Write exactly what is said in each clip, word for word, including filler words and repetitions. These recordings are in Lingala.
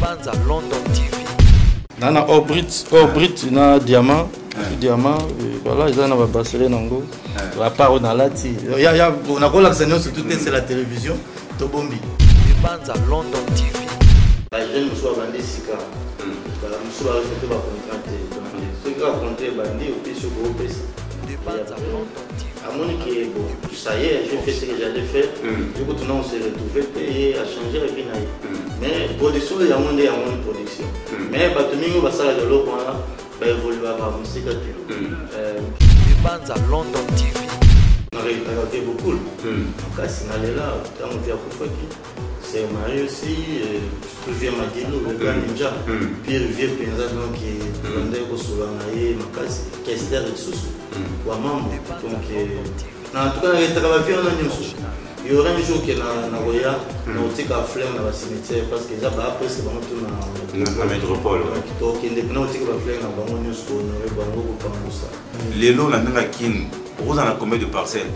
Banza London T V. Nana Orbrit, Orbrit na diamant, diamant, voilà ils en ont basé nango. À part on a là, il y a, il y a, on a quoi l'accent surtout c'est la télévision, Tobombi. Banza London T V. La jeune nous soit bandé sika, la nous soit acheté par contracté. Donc ceux qui ont contracté bandé au pied sur gros pesa. Banza London T V. À mon qui bon, ça y est, j'ai fait ce que j'allais faire. Du coup, tout le monde s'est retrouvé payé à changer et puis naï. Mais production, il y a un monde, il y a une production. Mais bah tout le monde va s'arrêter de l'eau pour là, bah évoluer à la musique à tout. Banza London T V. On a regardé beaucoup. Donc à signaler là, on a vu à Koufaki. C'est marié aussi, tout vient m'a dit nous, le gars ninja. Puis il vient penser donc qui est au Soulanaï, ma casse, Kester et Soussou. Ou à Mambo. Donc, en tout cas, il travaille en Agnos. Il y aura un jour qu'il y a un Roya, on a un flemme dans le cimetière parce que après c'est vraiment tout dans la métropole. Donc, il y a un flemme dans le cimetière. Les lots, la Kin, vous en avez combien de parcelles?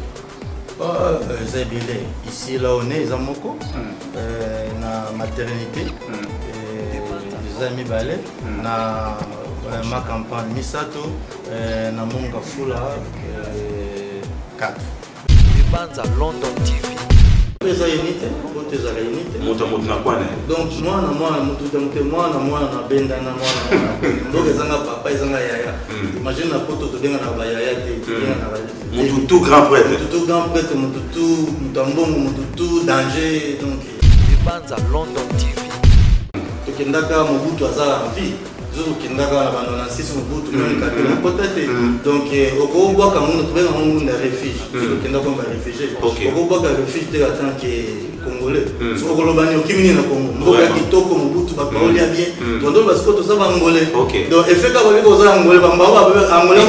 Ici, là, on est, ils ont beaucoup. La maternité, les amis balais, na ma campagne Misato, na Monga Fula, quatre. Banza London T V. Les unité, les unité. Donc, moi, moi, moi, moi, na benda na moi, donc ils ont papa, ils ont yaya. Imagine la photo de denga na yaya, mon tout grand prêtre, mon tout grand prêtre, mon tout tambon, mon tout danger, donc. Banza London T V. Donc Kendaka Mobutu azala en vie. Kendaka na banana six Mobutu même kadela peut-être. Donc au bois quand on trouve un monde de refuge. Donc Kendaka comme réfugié. Au bois que refuge te attend que congolais. So kolobani okimini na Congo. Mboka kitoko Mobutu ba parole ya bien. Donc parce que tout ça va angolais. Donc effet ka ba ko za angolais ba ba angolais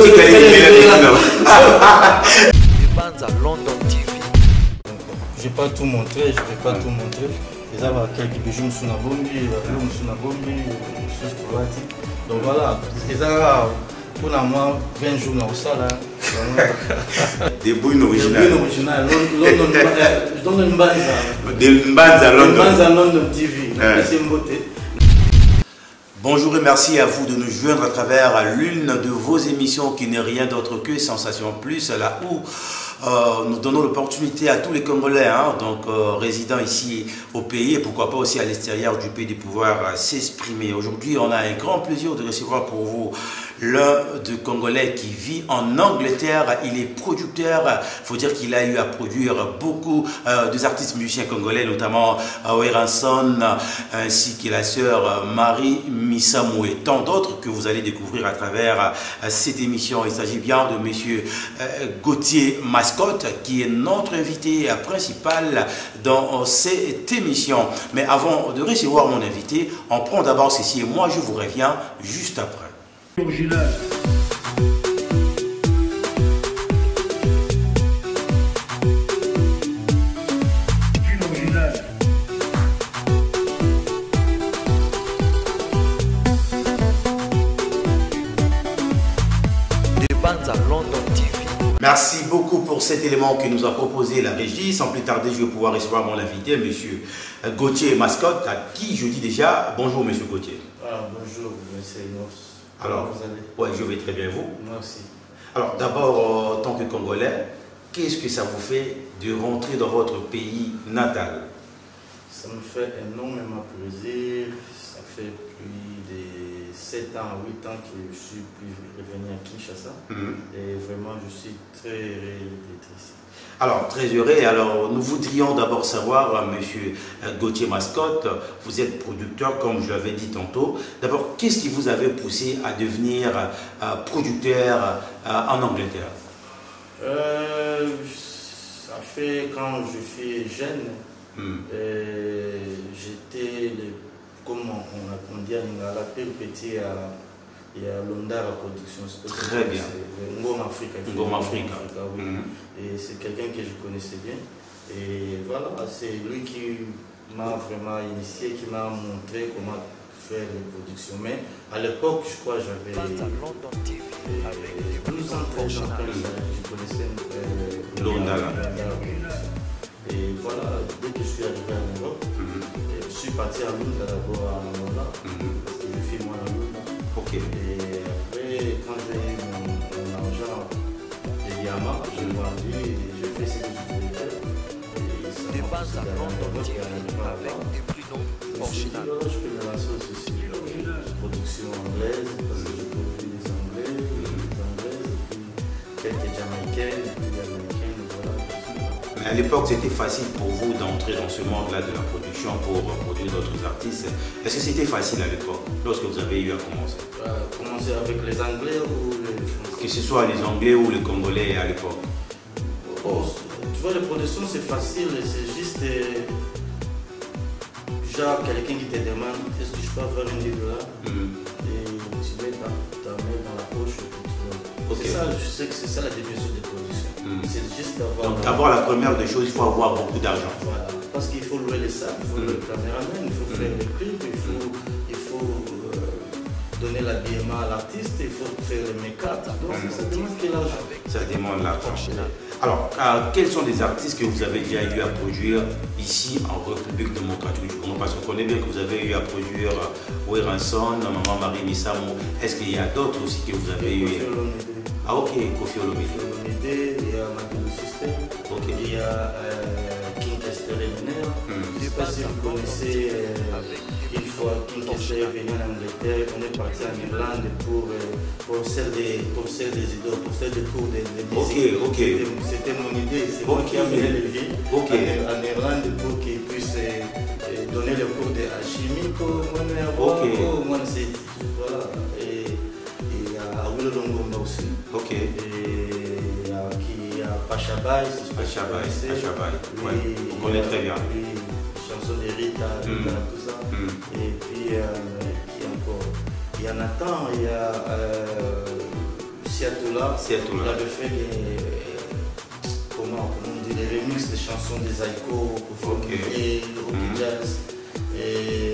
Banza London T V. Je vais pas tout montrer, je vais pas tout montrer. Il y a quelques bijoux sur la bombe, sur la bombe, sur la donc voilà, il y a pour moi vingt jours dans le salon. Des bouilles originales. Des bouilles originales. London Banza. Des Banza London. Banza London T V. C'est une beauté. Bonjour et merci à vous de nous joindre à travers l'une de vos émissions qui n'est rien d'autre que Sensation Plus, là où euh, nous donnons l'opportunité à tous les Congolais, hein, donc euh, résidant ici au pays et pourquoi pas aussi à l'extérieur du pays de pouvoir euh, s'exprimer. Aujourd'hui, on a un grand plaisir de recevoir pour vous l'un de Congolais qui vit en Angleterre. Il est producteur. Il faut dire qu'il a eu à produire beaucoup euh, des artistes musiciens congolais, notamment Awe Ranson, ainsi que la sœur Marie Missamou et tant d'autres que vous allez découvrir à travers euh, cette émission. Il s'agit bien de monsieur euh, Gauthier Mascotte qui est notre invité principal dans euh, cette émission. Mais avant de recevoir mon invité, on prend d'abord ceci et moi je vous reviens juste après. Original. Merci beaucoup pour cet élément que nous a proposé la régie. Sans plus tarder, je vais pouvoir recevoir mon invité, monsieur Gauthier Mascotte, à qui je dis déjà bonjour, monsieur Gauthier. Ah, bonjour, monsieur Inos. Alors, vous allez? Ouais, je vais très bien, vous? Moi aussi. Alors, d'abord, en tant que Congolais, qu'est-ce que ça vous fait de rentrer dans votre pays natal? Ça me fait énormément plaisir. Ça fait plus de sept ans, huit ans que je suis revenu à Kinshasa. Mm-hmm. Et vraiment, je suis très heureux d'être ici. Alors, très heureux. Alors, nous voudrions d'abord savoir, monsieur Gauthier Mascotte, vous êtes producteur, comme je l'avais dit tantôt. D'abord, qu'est-ce qui vous avait poussé à devenir euh, producteur euh, en Angleterre? euh, Ça fait quand je suis jeune, mm. j'étais, comme on, on dit à Lingala, petit à... Il y a Londa la production. Très bien. Ngom Africa. Ngom Africa. Oui. Mm-hmm. Et c'est quelqu'un que je connaissais bien. Et voilà, c'est lui qui m'a vraiment initié, qui m'a montré comment faire les productions. Mais à l'époque, je crois, j'avais douze ans, treize ans, je connaissais euh, Londa. Et voilà, dès que je suis arrivé en Europe, mm-hmm. je suis parti à Londres d'abord à Londa. Banza London T V avec des prix non original. Je peux me lancer aussi sur la production anglaise, parce que j'ai produit des anglais, des anglaises, et puis quelques jamaïcaines, et puis des américaines, voilà. Mais à l'époque, c'était facile pour vous d'entrer dans ce monde-là de la production pour produire d'autres artistes. Est-ce que c'était facile à l'époque, lorsque vous avez eu à commencer? Euh, commencer avec les anglais ou les français? Que ce soit les anglais ou les congolais à l'époque. Oh, tu vois, la production c'est facile, c'est juste euh, genre quelqu'un qui te demande est-ce que je peux avoir un livre là Mm. et tu mets ta, ta main dans la poche et tu vois. Ok. C'est ça, je sais que c'est ça la définition de production. Mm. C'est juste d'avoir. Donc d'abord, la première des choses, il faut avoir beaucoup d'argent. Voilà, parce qu'il faut louer les salles, il faut louer le caméraman, il faut faire les clips, il faut, il faut euh, donner l'habillement à l'artiste, il faut faire les make-up. Donc Mm. ça demande quel argent. Ça demande l'argent. Alors, euh, quels sont les artistes que vous avez déjà eu à produire ici en République démocratique du Congo? Parce qu'on connaît bien que vous avez eu à produire euh, Weranson, Maman Marie Misamo. Est-ce qu'il y a d'autres aussi que vous avez eu? Kofi Olomide. Ah ok, Kofi Olomide. Kofi Olomide, il y a Madilu System, Ok. il y a euh, King Kester Emener. Mm. Je ne sais pas si vous connaissez, euh, une fois King Kester est venu en Angleterre, on est parti en Irlande pour, euh, pour faire des, pour faire des idoles, pour faire des cours de, de musique. Ok, ok. C'était- C'était mon idée, c'est moi Ok. qui ai amené les vies Ok. en, en Irlande pour qu'ils puissent euh, euh, donner le cours de alchimie. Ok. Moi, c'est voilà. Et et il y a Awilo Longomba aussi. Ok. Et il y a qui- il y a Pachabai, si je peux Pachabai, connaissez. Pachabai, Oui, ouais, on connaît très bien. Oui, chanson de Rita, Rita, Mm. tout ça. Mm. Et puis, euh, qui encore? Il y a Nathan, il y a euh, Siatoula. Siatoula. Il avait fait des, comment, comment on dit, des remixes des chansons des Aiko, Ok. et Rocky Mm. Jazz. Et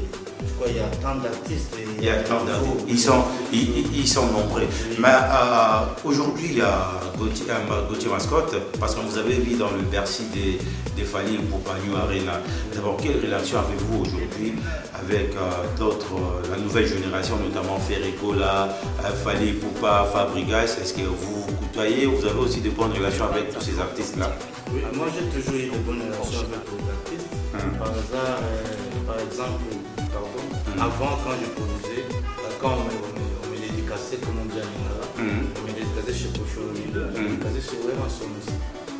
je crois qu'il y a tant d'artistes. et Il y a tant d'artistes. nouveaux- Ils sont, ils, ils- ils sont nombreux. Oui. Mais euh, aujourd'hui, il y a Gauthier, euh, Gauthier Mascotte, parce que vous avez vu dans le Bercy des, des Fali pour Pagnou Arena. D'abord, quelle relation avez-vous aujourd'hui avec euh, d'autres, euh, la nouvelle génération, notamment Ferregola, euh, Fali Poupa, Fabregas? Est-ce que vous vous côtoyez? Vous avez aussi de bonnes relations avec tous ces artistes-là? Oui, moi j'ai toujours eu de bonnes relations avec les artistes. Mm. Par hasard, euh, par exemple, pardon, Mm. avant quand je produisais, euh, quand on me, on me, on me dédicaçait, comme on dit à Lingala, Mm. on me dédicaçait chez Kofi Olomide, on me Mm. dédicaçait chez Weranson aussi.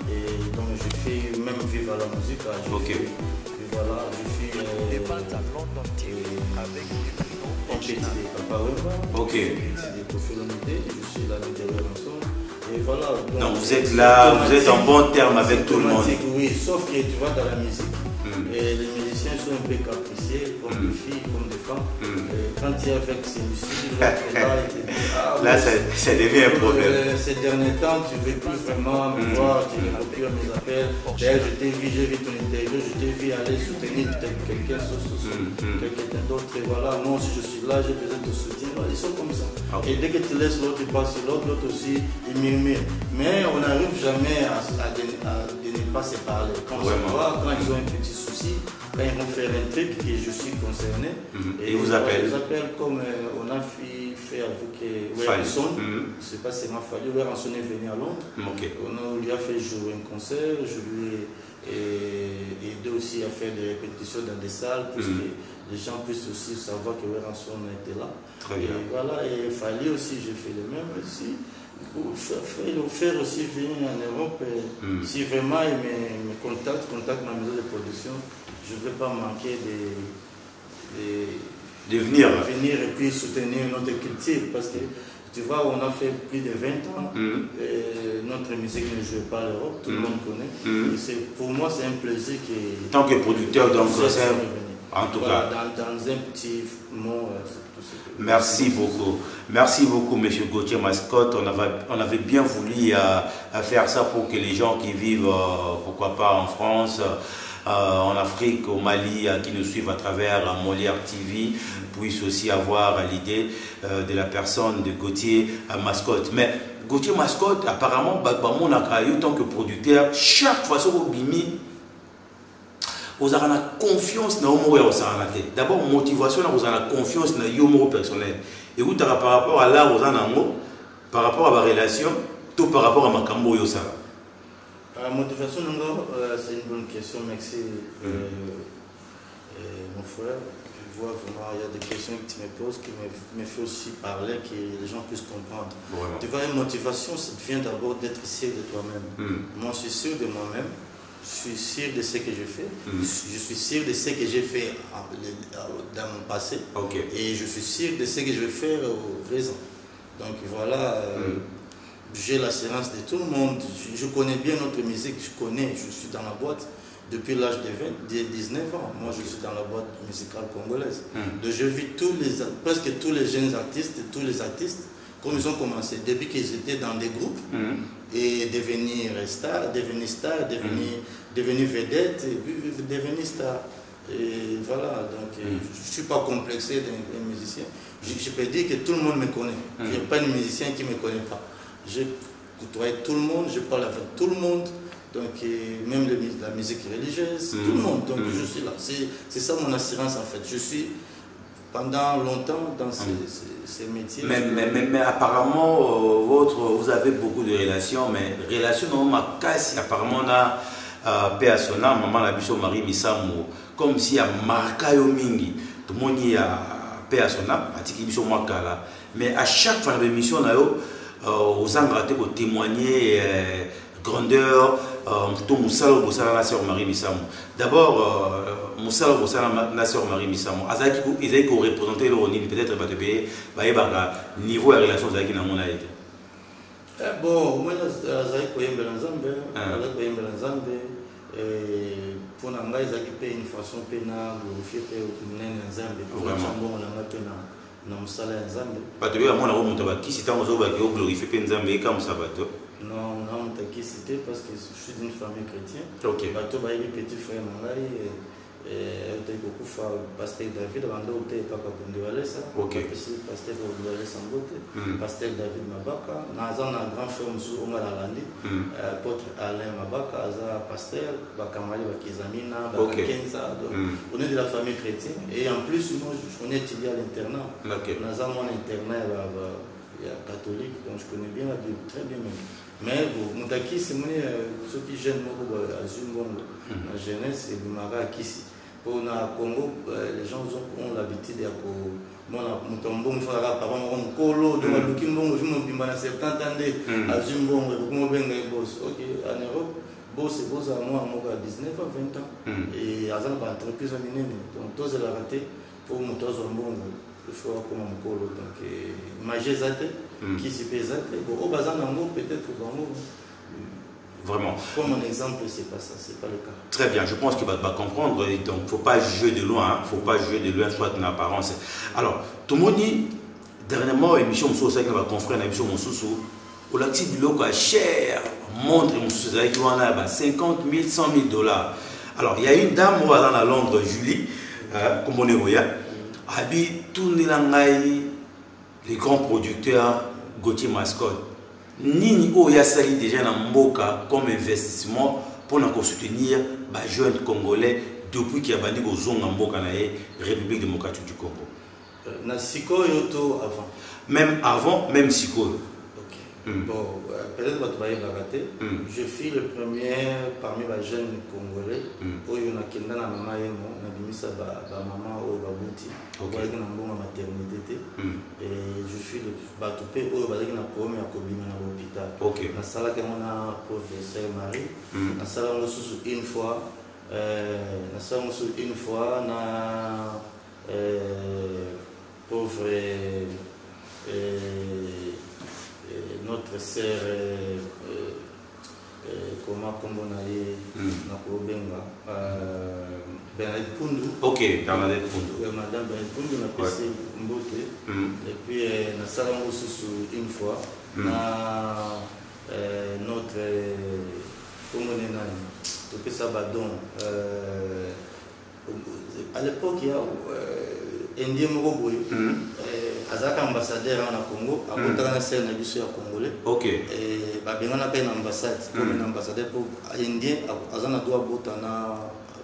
Et donc je fais même vivre la musique, là, je Ok. fais, et voilà, je fais Des euh, Banza London T V avec des prix non un petit original. de Papa Wemba, Ok. un petit de Kofi Olomide, et je suis l'ami de Weranson. Et voilà. Donc vous êtes c'est là, vous êtes en automatique. bon terme avec C'est tout le monde. automatique, Oui, sauf que tu vois dans la musique, Mm. et les musiciens sont un peu capricieux, comme Mm. des filles, comme des femmes. Mm. Et quand tu es avec ces musiques, là, tu es là, et tu te dis, ah, Là, oui, ça, ça devient un problème. euh, ces derniers temps, tu ne veux plus vraiment me Mm. voir, tu ne veux plus à mes appels. D'ailleurs, je t'ai vu, j'ai vu ton interview, je t'ai vu aller soutenir tel- quelqu'un, so, so, so, Mm, mm. quelqu'un d'autre. Et voilà, moi aussi je suis là, j'ai besoin de soutien. Voilà, ils sont comme ça. Ok. Et dès que tu laisses l'autre, il passe sur l'autre, l'autre aussi, il murmure. Mais on n'arrive jamais à, à, de- à de ne pas se parler. Quand on se Vraiment. voit, quand ils ont un petit souci, quand ils vont faire un truc et je suis concerné, Mhm. et Ils vous voilà, appellent. Ils appellent comme euh, on a fait, fait avec euh, Fali. Weranson. Mhm. Je ne sais pas si m'a fallu. Weranson est venu à Londres. Ok. On a- lui a fait jouer un concert. Je lui ai euh, aidé aussi à faire des répétitions dans des salles pour Mhm. que les gens puissent aussi savoir que Weranson était là. Très Et bien. voilà, et Fali aussi, j'ai fait le même aussi. Pour faire, faire, le faire aussi venir en Europe. Et Mm. Si vraiment il me, me contacte, contacte ma maison de production, je ne vais pas manquer de, de, De venir. venir et puis soutenir notre culture. Parce que tu vois, on a fait plus de vingt ans. Mm. Et notre musique ne joue pas à l'Europe, tout le Mm. monde connaît. Mm. Et c'est- pour moi, c'est un plaisir que. Tant que producteur, donc c'est- c'est- c'est revenu. en tout Voilà, cas. Dans, dans un petit mot, euh, c'est tout ce que. Merci beaucoup. Merci beaucoup, Monsieur Gauthier Mascotte. On avait, on avait bien voulu euh, à faire ça pour que les gens qui vivent, euh, pourquoi pas en France, euh, en Afrique, au Mali, euh, qui nous suivent à travers euh, Molière T V, puissent aussi avoir euh, l'idée euh, de la personne de Gauthier euh, Mascotte. Mais Gauthier Mascotte, apparemment, bah, bah, mon en tant que producteur, chaque fois que vous bimi, vous avez la confiance dans le monde. D'abord, motivation, vous avez la confiance dans le monde personnel. Et vous, par rapport à là, vous avez par rapport à ma relation, tout par rapport à ma cambo. Euh, La motivation, euh, c'est une bonne question, merci mm. euh, euh, mon frère. Je vois vraiment, il y a des questions que tu me poses qui me, me font aussi parler, que les gens puissent comprendre. Vraiment. Tu vois, une motivation, ça vient d'abord d'être sûr de toi-même. Mm. Moi, je suis sûr de moi-même, je suis sûr de ce que je fais, mm. je suis sûr de ce que j'ai fait dans mon passé, okay. et je suis sûr de ce que je vais faire au présent. Donc voilà, euh, mm. j'ai l'assurance de tout le monde, je, je connais bien notre musique, je connais, je suis dans la boîte. Depuis l'âge de dix-neuf ans, moi je suis dans la boîte musicale congolaise. Mm. Donc je vis tous les, presque tous les jeunes artistes, tous les artistes, comme ils ont commencé, depuis qu'ils étaient dans des groupes, mm. et devenir star, devenir star, devenir, mm. devenir vedette, et puis devenir star. Et voilà, donc mm. je ne suis pas complexé d'un musicien. Je, je peux dire que tout le monde me connaît. Mm. Il n'y a pas de musicien qui ne me connaît pas. Je côtoie tout le monde, je parle avec tout le monde. Donc, même le, la musique religieuse, mmh. tout le monde. Donc, mmh. je suis là. C'est ça mon assurance en fait. Je suis pendant longtemps dans ces, mmh. ces, ces métiers. Mais, mais, mais, mais apparemment, euh, votre, vous avez beaucoup de relations, mais relations, non, ma casse, apparemment, on a euh, paix à son âme, maman la bichot Marie Misamo, comme si à Marcayo Mingi, tout le monde y a paix à son âme, à Tiki Bichot Makala. Mais à chaque fois, la émission, on a aux Angratés pour témoigner. Euh, grandeur, tout Moussala Bossala la sœur Marie Misamo. D'abord, Moussala Bossala la sœur Marie Misamo. Ils avaient représenté le Ronil, peut-être pas te payer, le niveau de la relation avec la monnaie. Bon, moi, j'ai eu un Nzambe, j'ai eu un Nzambe, pour nous, ils avaient une façon pénale, glorifier le Nzambe. Vraiment. Na musala ya Nzambe. Bato ya mwana ko muto ba kisi tango zo ba ke glorifier pe Nzambe ka musabato. Non, na muto kisi parce que je suis d'une famille chrétienne. OK. Bato ba yi petit frère ngai et on t'a beaucoup fait pasteur David Rando te papa Bondewale ça. OK. Pasteur Bondewale Sambote, pasteur David Mabaka, na za na grand frère Musu Omar Alandi, apôtre Alain Mabaka, za pasteur bakamali bakizamina, bakenza. On est de la famille chrétienne et en plus moi on est étudié à l'internat. OK. Na za mon internat catholique donc je connais bien la Bible très bien même. Mais bon, Moutaki c'est mon ceux qui gênent beaucoup à Zungongo, la jeunesse et le Mara Kisi. Pour le Congo, les gens ont l'habitude de moi, mon frère, par exemple, mon colo, de ma Lukimbongo, je me dis, septante ans, à Zungongo, beaucoup de boss. Ok, en Europe, boss et boss à moi, à dix-neuf à vingt ans. Et à Zan, entreprise à Minene. Donc, tous les ratés pour mon toz en bongo. Il faut comme mon colo. Donc, magie zate, qui s'y pèse zate. Bon, au bazar d'Ango, peut-être Bango. Vraiment. Comme mon exemple, c'est pas ça, c'est pas le cas. Très bien, je pense qu'il va, va comprendre. Donc, il ne faut pas juger de loin, il hein. ne faut pas juger de loin, soit une apparence. Alors, tout le monde dit, dernièrement, l'émission Moussou, va conférer l'émission Moussou, où l'actif du local cher montre Moussou, qui a cinquante mille, cent mille dollars. Alors, il y a une dame, on va dans la Londres, Julie, euh, comme on est voyant, habite tout les grands producteurs, Gauthier Mascotte. Nini Oya Sali déjà dans Mboka comme investissement pour nous soutenir les jeunes Congolais depuis qu'il y a banni aux zones en Mboka, la République démocratique du Congo. Na Siko Yoto avant. Même avant, même Siko. Ok. Mm. Bon, peut-être que tu vas rater. Je suis le premier parmi les jeunes Congolais. Où il y a quelqu'un dans maman et moi, on a dit ça ba maman ou ba bouti. Ok. On a une bonne maternité. Et je suis le batupé où on a une première à Kobima dans l'hôpital. Ok. Na sala que on a professeur Marie. Na sala on sous une fois. Na sala on sous une fois na pauvre notre sœur, euh, euh, comment on a dit, Nakobenga, Bernadette Pundu. Ok, Bernadette Pundu. Madame Bernadette Pundu, on a passé Mbote. Et puis, on a salon aussi une fois. On a notre, comment on est là, tout ça, badon. À l'époque, il y a Indien Moroboy. Azaka ambassadeur en Congo, a montré scène na biso ya congolais. OK. Et ba benga na pe na ambassade, comme un ambassadeur pour indien, azana doit botana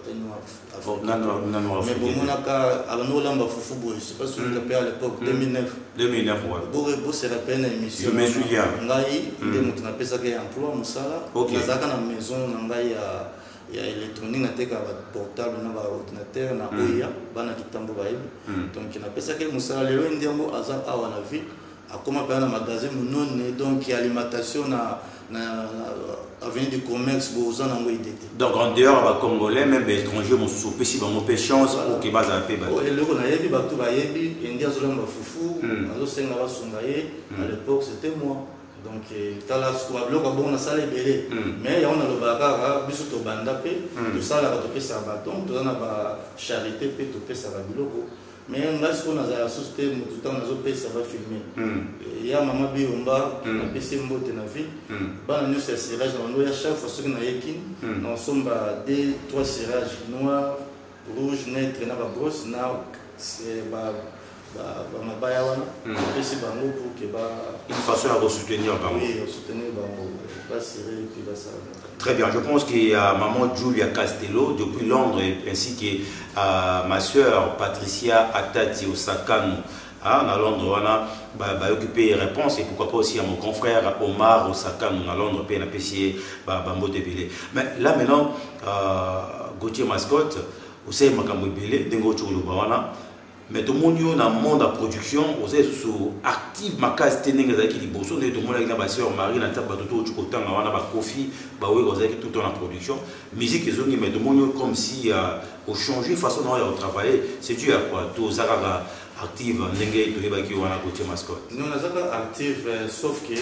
mais bon on a qu'à alors nous là on foufou boy je sais pas si tu t'appelles à l'époque deux mille neuf deux mille neuf ouais pour pour se rappeler une émission je me souviens ngai ndé mutu na pesa que emploi musala na zaka na maison na ngai ya ya électronique na teka ba portable na ba ordinateur na oya bana kitambo ba yebi donc na pesa que musala lelo ndembo aza awa na vie akoma pa na magasin munone donc alimentation na na avenue du commerce boza na ngo idete donc en dehors ba congolais même ba étrangers mon soupe si ba mon chance pour que baza pe ba oh eloko na yebi ba to ba yebi ndia zola ba fufu azo senga ba songa ye à l'époque c'était moi donc tala swa bloka bon na sala belé mais ya on a le bakara biso to banda pe to sala ba to pesa bâton to na ba charité pe to pesa ba biloko mais ngas ko na za société mutu ta na zo pesa ba filmer ya mama bi omba na pesa mbote na ville bana ñu c'est serrage na ndo ya chaque fois ce que na yekin na somba deux trois serrages noir rouge net na ba brosse na c'est ba ba mabaya wana pesa bango pour que ba une façon à soutenir bango oui soutenir bango ba serrer puis ba ça. Très bien, je pense qu'il y a maman Julia Castello depuis Londres ainsi que euh, ma soeur Patricia Atati Osakano hein, à Londres. On a bah, bah, occupé les réponses et pourquoi pas aussi à mon confrère Omar Osakano à Londres, puis on a payé bah, Bambo Debélé. Mais là maintenant, euh, Gauthier Mascotte, vous savez, Makambo Debélé, Dengo Tchouloubawana. Mais tout le monde dans le monde de la production, vous êtes actif, ma case tenue avec les bossons, tout le monde avec ma soeur Marie, la table de tout le temps, on a Kofi, bah oui, vous êtes tout le temps en production. Musique et zone, mais tout le monde comme si au changer façon dont on travaille, c'est dû à quoi? Tout ça active, n'engage tout les bacs qui ont un côté mascotte. Nous on a active, sauf que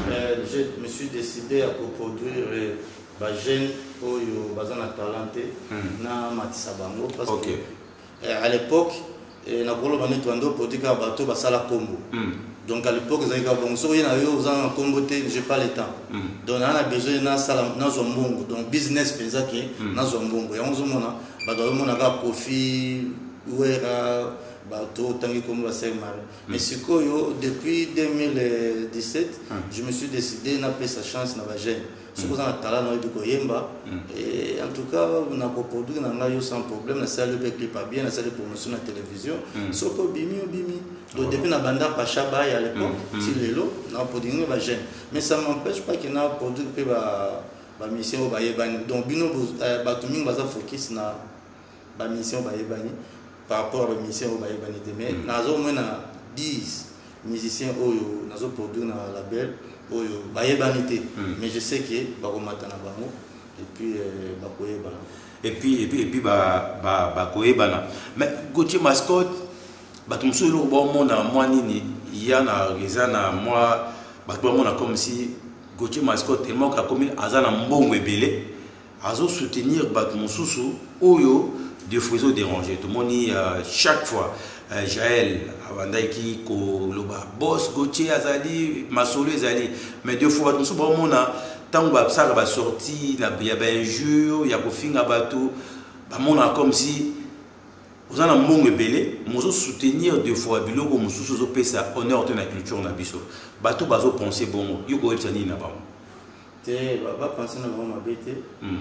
je me suis décidé à coproduire bah jeune au bazana talenté na Matissa Bango parce que à l'époque et na kolo bani twando politika bato basala combo donc à l'époque ils avaient bon so yena yo za combo te j'ai pas le temps donc on a besoin na sala na zombongo donc business penza ki na zombongo ya onzo mona bato mona ka Kofi Uera bato tangi combo basel mal mais siko yo depuis deux mille dix-sept je me suis décidé na pesa chance na ba jeune ce que vous avez talent de Koyemba et en tout cas on a produit dans sans problème la salle de clip pas bien la salle de promotion à la télévision sauf que bimi bimi donc depuis na banda pacha ba à l'époque si lelo on a produit une jeune mais ça m'empêche pas qu'il n'a produit que ba ba mission ba yebani donc bino ba tout mingi baza focus na ba mission ba yebani par rapport à la mission ba yebani mais nazo moins na dix musiciens oyo nazo produit na label oyo bayebanité mais je sais que bakomata na bango et puis bakoyebana et puis et puis et puis ba ba bakoyebana mais Gauthier Mascotte bato msolo ba mona moi nini yana rezana moi bato mona comme si Gauthier Mascotte tellement ka comme azana mbongo ebele azo soutenir bato msusu oyo de friso déranger tout le monde chaque fois Euh, Jaël, Avandaiki, Koloba, Boss, Gauthier, Azali, Masolo, Azali. Mais deux fois, nous sommes bon, tant que ça va sortir, il y a un injure, il y a un fin à bateau, on a comme si vous avez un monde belé, nous soutenir deux fois, bilo comme sous sous ça, honneur de la culture na biso. Bateau bazo penser bon, you go epsani na ba. Te ba penser na ba mabete.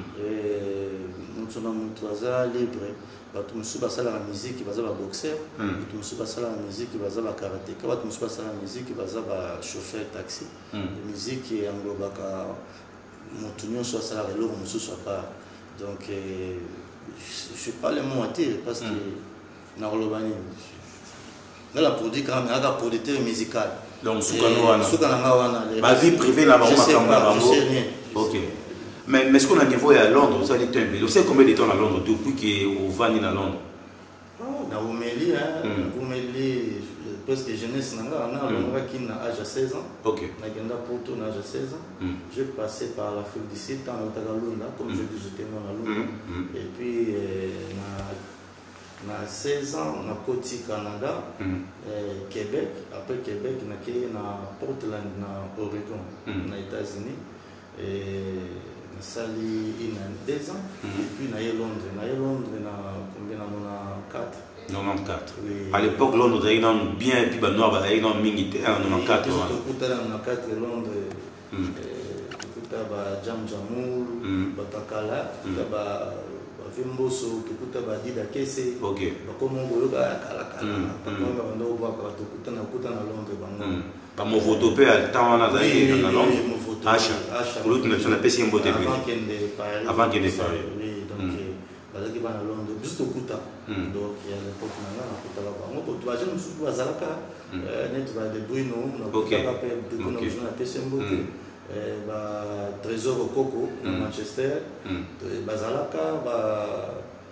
Et nous sommes trois libre. Bato musu basala la musique baza ba boxeur bato musu basala la musique baza ba karatéka bato musu basala la musique baza ba chauffeur taxi la musique englobaka motu nyonso asala eloko musu soit pas donc je suis pas le mot à dire parce que na rolobani na la produit quand même la producteur musical donc sukano wana sukana wana ba vie privée na ba makamba je sais rien. OK. Mais, mais est-ce qu'on a niveau à Londres, vous savez combien de temps à Londres depuis que vous venez à Londres? Dans Ouméli, Ouméli, parce que jeunesse, on a âge à seize ans. Ok. On a Porto, âge à seize ans. J'ai passé par l'Afrique du Sud, dans Londres, comme je dis, j'étais à Londres. Et puis, on a seize ans, on a côté Canada, Québec. Après Québec, on a Portland, on a Oregon, aux États-Unis. Et sali il a deux ans et puis na Londres na Londres na combien na quatre quatre-vingt-quatorze oui. À l'époque Londres il y a bien et puis ba noir ba il y a militaire quatre-vingt-quatorze tout à l'heure na quatre Londres tout à ba jam jamoul ba takala tout à ba fait mboso tokuta badida kese OK bakomo boyoka kala kala bakomo bando bwa ka tokuta na kuta na Londres bango ba mo photo pe al temps na zai na Londres acha l'autre ne s'en a pas si mbote avant qu'il ne Paris avant qu'il ne Paris oui donc bazaki bana Londres juste tokuta donc il y a l'époque na na kuta bango pour toi je me suis bazalaka net ba de bruno na kuta pe de kono na pese mbote ba trésor au Coco à Manchester bazalaka ba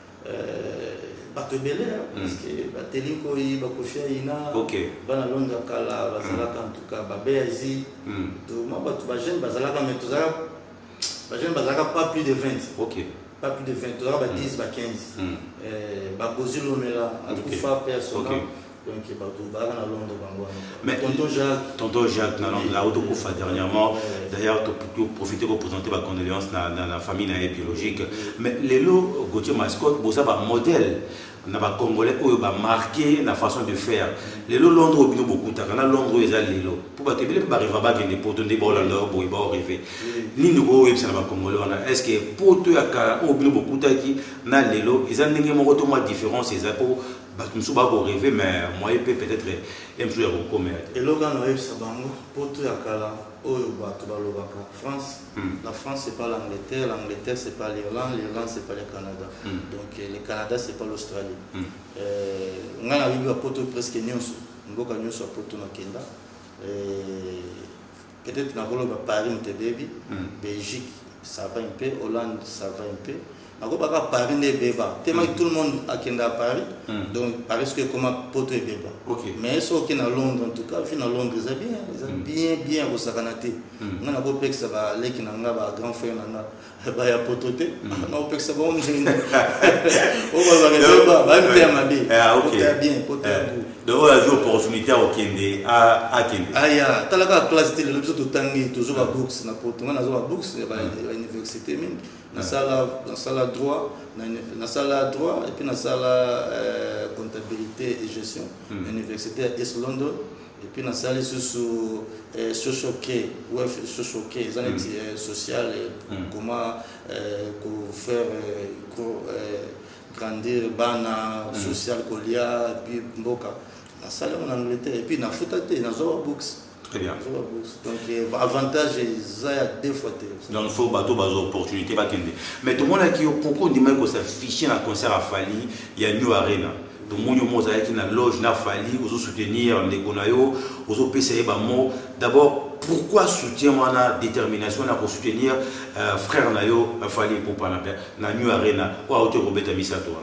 ba tebele parce que ba telinko yi ba kofia ina bana longa kala bazalaka en tout cas ba beazi to ma ba ba jeune bazalaka mais tozala ba jeune bazalaka pas plus de vingt OK pas plus de vingt tozala ba dix ba quinze euh ba bozilo mela en tout cas personnel donc il va tout à Londres. Mais tonton Jacques, tonton Jacques, la haute coufa dernièrement, d'ailleurs, pour profiter pour présenter ma condoléance dans la famille biologique. Mais les lots Gauthier Mascotte, bon ça va modèle, on a congolais où va marquer la façon de faire. Les lots Londres au bino beaucoup, t'as quand Londres ils ont les lots. Pour pas te dire pas arriver à bas des potes des bols alors pour y va arriver. Ni nous go ça va congolais on est-ce que pour toi au bino beaucoup t'as qui na les lots ils ont des mots automatiques différents c'est ça pour je me suis pas rêvé, mais moi, je peux peut-être un peu de commerce. Et là, on a eu ça, pour tout à France, la France, c'est pas l'Angleterre, l'Angleterre, c'est pas l'Irlande, l'Irlande, c'est pas le Canada. Donc, le Canada, c'est pas l'Australie. On a eu presque Nyonso, on a eu Nyonso à Porto Nakenda. Peut-être qu'on a eu Paris, Belgique, ça va un peu, Hollande, ça va un peu. Encore Paris n'est pas tellement tout le monde a à Paris donc Paris que comme Porto est béba mais ceux qui sont à Londres en tout cas fin à Londres ils bien ils ont bien bien au Sakanate on a beau que ça va les qui n'ont pas grand frère n'a pas ya Porto té on a beau que ça va on dit on va regarder bah bah me faire ma vie Porto bien Porto donc la joue opportunité au Kende à à Kende ah ya t'as la classe télé le tout tangi toujours à books na Porto on a toujours à books à l'université même na sala na sala droit na sala droit et puis na sala comptabilité et gestion université à East London et puis na sala sous social care ouais social care ils ont social comment faire grandir bana social colia et puis mboka na sala en Angleterre et puis na futaté na zo books. Très bien. Donc, avantage, il y a deux fois. Donc, il faut bateau, des opportunités. Mais tout le monde a qui pourquoi on dit que ça fichier un concert à Fali, il y a New Arena. Tout le monde a qui na loge na Fali, aux soutenir les Gonayo, aux P C Bamo. D'abord, pourquoi soutien la détermination pour soutenir frère Nayo Fali pour Panapé, na New Arena, ou à hauteur Robert Amisato?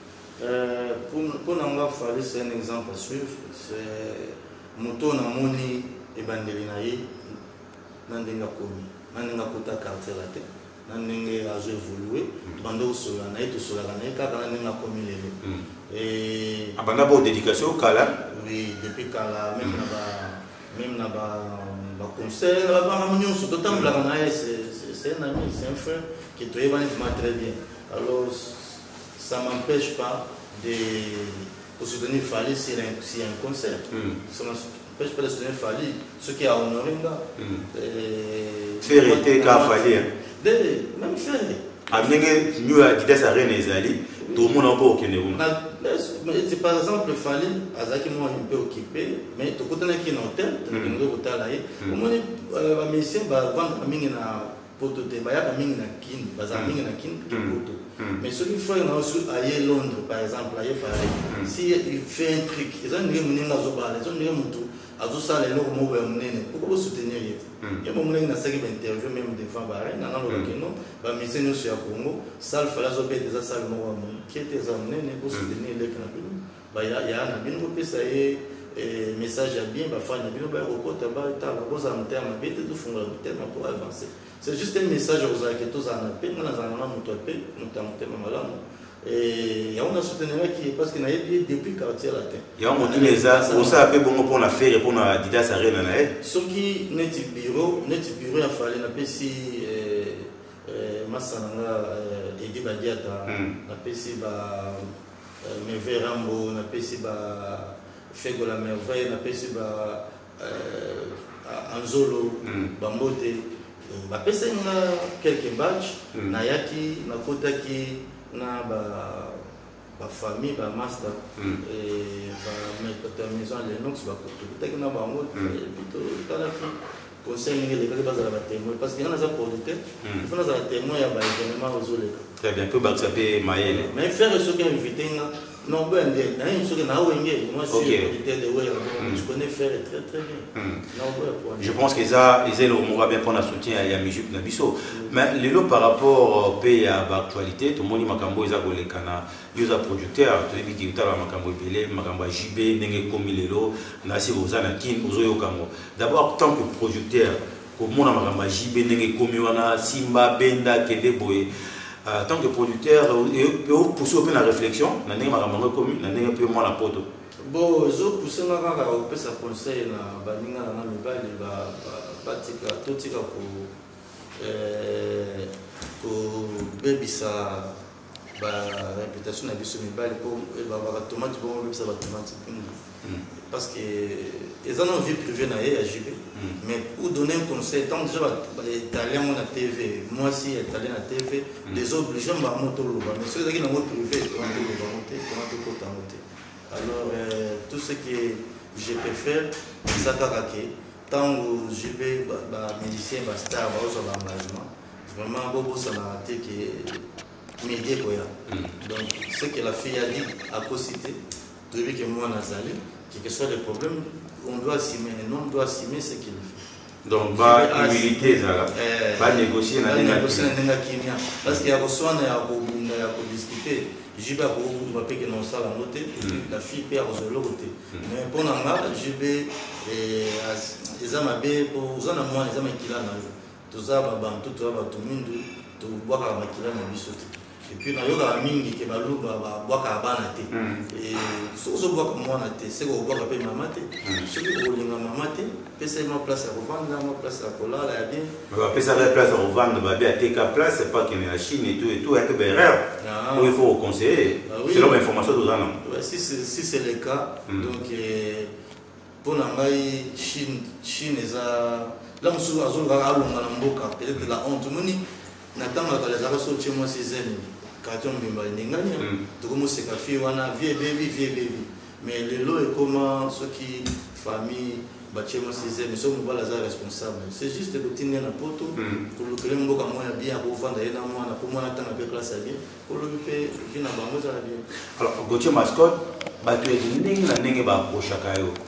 Pour Nanga Fali, c'est un exemple à suivre. C'est Moto Namoni. Et bandeli na ye nandenga komi nandenga kota quartier la te nandenga azo évoluer bando sola na ye to sola na ye kaka nandenga komi lelo et abanda bo dédication kala oui depuis kala même na ba même na ba ba concert na ba réunion sur tout temps la na ye c'est c'est un ami c'est un frère qui te yeba très bien alors ça m'empêche pas de soutenir Fali si il y a un concert ça je peux le soutenir Fali, ce qui a honoré là. Faire été qu'à Fali. Même faire. Amener mieux à Didas Arena et Zali, tout le monde n'a pas aucun événement. Par exemple, Fali, Azaki moi un peu occupé, mais tout le monde qui est en hôtel, tout le monde est là. Au moins, les médecins vont vendre un poto de baya mingi na kin baza mingi na kin poto mais celui qui fait aussi à Londres par exemple à Paris si il fait un truc ils ont dit mon ngazo bala ils ont dit mon tout azo ça les loko mo ba munene pourquoi soutenir yet ya mo munene na saki ba interview même devant bare na na lo ke non ba mission sur ya Congo sal fala zo be des sal mo ba mun qui était za munene pour soutenir les kana ba ya ya na bin ko pesa ye message à bien ba fa na bin ba ko ta ba ta ba boza mtema bete du funga mtema pour avancer. C'est juste un message aux architectes en paix, nous avons un peu de paix, nous avons un peu de malade. Et il y a un soutien qui est parce qu'il y a depuis le quartier latin. Il y a un peu de ça, on sait un peu pour la faire et pour la Didas Arena. Ce qui n'est pas bureau, n'est pas bureau, il a fallu un peu si Massananga Edi Badiata, un peu si Merveille Rambo, un peu si Fego la Merveille, un peu si Anzolo, Bambote. Bapesa quelques badges, Nayaki, Nakotaki, na ba ba famille ba master et ba maison Lennox ba côté na bango et plutôt dans la conseil les gars base la témoin parce qu'il y en a des producteurs il faut dans la témoin ya ba événement aux olé très bien peu baksape maël mais faire ce qui invité non ben na une chose na wenge moi je suis producteur de ouais je connais faire très très bien je pense que ça ils ont le bien prendre soutien à musique na biso mais les lots par rapport au pays à actualité tout le monde makambo ils a golekana ils a producteur tu dis que tu as makambo belé makambo J B ndenge komi lelo na si ozana kin ozoyo kango d'abord tant que producteur comme mon makambo J B ndenge komi wana Simba Benda Kede Boye en tant que producteur, vous poussez un peu la réflexion, vous avez un peu moins la pote. Bon, je pousse un peu sa conseil na baninga na mibali ba batika totika ko eh ko bebisa ba réputation na biso mibali ko ba ba tomate bon bebisa ba tomate parce que ils ont une vie privée na ya J B mais pour donner un conseil tant déjà les Italiens on a T V moi si Italien à T V les obligés ba moto loba mais ceux qui na moto privé comment te loba monter comment te côté monter alors euh, tout ce que je peux faire ça karaké tant que J B ba musicien ba star ba ozo ba engagement vraiment bobo ça na té que m'aider quoi donc ce que la fille a dit à cociter depuis que moi nazali quel que soit le problème on doit assumer non on doit assumer ce qu'il fait donc ba humilité ça ba négocier na négocier na kimia parce qu'il y a besoin de ya ko discuter J B ko ba pe que non ça la noter la fille peut résoudre côté mais pour nga J B et ezama be pour zana moi ezama kila na to za ba bantu to ba to mindu to bwaka makila na biso et puis na yoga mingi ke baluba ba bwaka bana te et so so bwaka mwana te c'est ko bwaka pe mama te ce qui ko linga mama te pesa ma place à revendre ma place à coller là bien ba pesa la place à revendre ba bien te ka place c'est pas que la Chine et tout et tout avec des erreurs il faut conseiller c'est leur information aux gens si c'est si c'est le cas donc pour na ngai Chine Chine eza là musu azolga alonga na mboka peut-être la honte moni natanga ka les araso chez moi c'est zen carton bimba ndinganya to comme c'est café wana vie baby vie baby mais les lots et comment ceux qui famille ba chez moi c'est zen mais sont pas les responsables c'est juste que tu n'es na poto pour le que mboka moi bien pour vendre na moi na pour moi natanga pe place bien pour le pe vina bango ça bien alors Gauthier Mascotte ba tu es ndenge na ndenge ba approchaka yo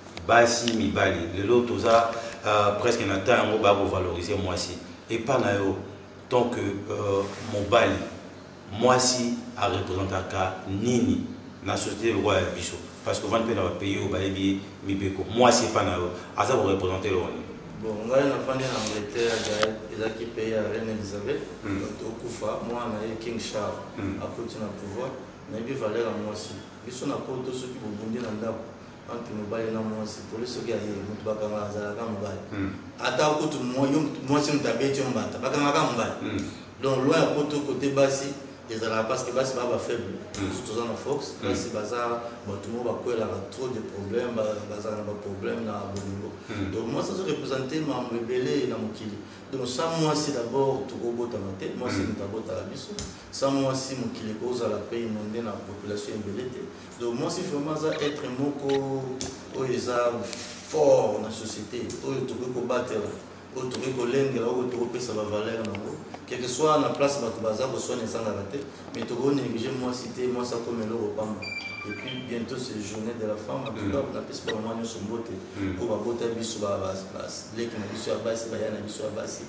basi mibali les lots toza presque nata ngo ba valoriser moi si et pas na yo tant que euh, mon bali, moi si à représenter nini na société le roi biso parce que vingt dans le pays au baïbi mibeko moi c'est pas na à ça vous représenter le bon on va en famille en Angleterre ils a qui pays à Reine Elisabeth au Kufa moi on a King Charles à côté na pouvoir mais bi valeur à moi aussi biso na ko to ceux qui vont bondir dans ndako entre mobile na moi aussi pour ceux qui a mutu bakanga za ka mobile ata ko to moi moi c'est une tabette on bata bakanga ka mobile donc loin à côté côté basi ils ont parce que basi ba faible surtout dans Fox basi baza bon tout le monde va quoi là trop de problèmes baza na problème na bolingo donc moi ça se représenter ma rebelle na mokili donc ça moi c'est d'abord tout robot à ma tête moi c'est une tabot à la biso ça moi si mokili cause à la paix mondiale na population embelete donc moi c'est vraiment ça être moko o eza fort na société o to ko battre o to ko lenga o to ko pesa ba valeur na ngo quel que soit la place bato baza ko soit sans arrêter mais to ko négliger moi cité moi ça comme le repamba et puis bientôt c'est journée de la femme en tout cas on appelle pas moi sur beauté ko ba beauté biso ba bas les qui na biso ba basi ba ya na biso ba basi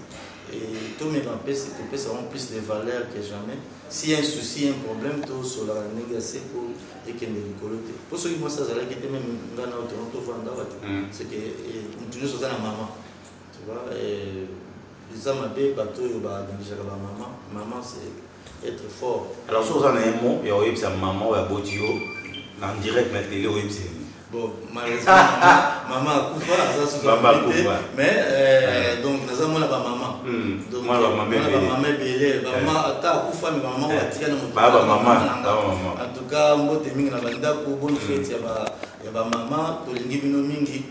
et tout mes empêche que peut avoir plus de valeur que jamais s'il y a un souci un problème tout sur la négocier pour et que les récolter pour ceux qui moi ça ça là qui était même ngana au Toronto vanda c'est que nous sommes la maman tu vois et les hommes bé bateau yo ba déjà la maman maman c'est être fort alors sur ça un mot et oui c'est maman ou botio en direct na télé oui c'est bon malheureusement maman a kufa ça c'est maman kufa mais euh, donc nous avons la maman donc moi la maman maman belé maman ata kufa mais maman wa tika na baba maman en tout cas mbote mingi na banda ko bonne fête ya ba ya ba maman to lingi bino mingi